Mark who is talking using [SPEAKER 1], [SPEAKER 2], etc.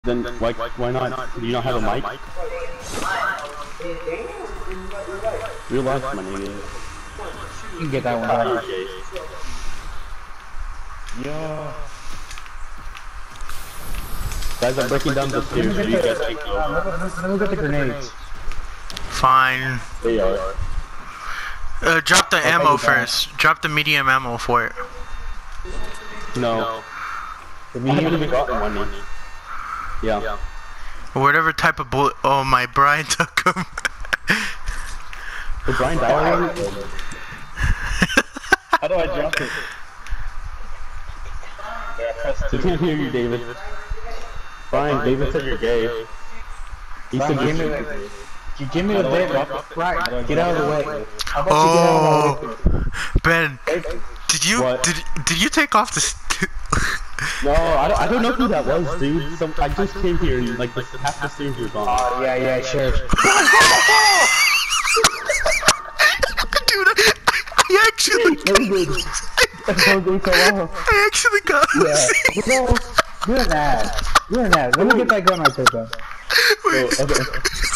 [SPEAKER 1] Then why not? Do you not have a mic? Real life, my nigga.
[SPEAKER 2] You can get that one out. Yo.
[SPEAKER 1] Guys, I'm breaking down the stairs so you guys can go.
[SPEAKER 2] Let me get the grenades.
[SPEAKER 3] Fine.
[SPEAKER 1] They are.
[SPEAKER 3] Drop the ammo first. Drop the medium ammo for it.
[SPEAKER 1] No. The medium we got one. Yeah.
[SPEAKER 3] Whatever type of bullet. Oh, my Brian took him.
[SPEAKER 1] Did Brian die already?
[SPEAKER 2] How do I drop it?
[SPEAKER 1] I can't hear you, David. Brian, David said you're gay. He said
[SPEAKER 2] Brian,
[SPEAKER 1] you're gay.
[SPEAKER 2] you give me the bit, right? Get out of the way.
[SPEAKER 3] Oh, Ben, did you take off the?
[SPEAKER 1] No, I don't know who that was, dude. I just came here and like half the stairs were gone.
[SPEAKER 2] Oh yeah, sure.
[SPEAKER 3] Dude, I actually. I actually got.
[SPEAKER 2] Yeah. You're an ass. You're an ass. Let me get that gun I took out.
[SPEAKER 3] Wait.
[SPEAKER 1] Oh, okay.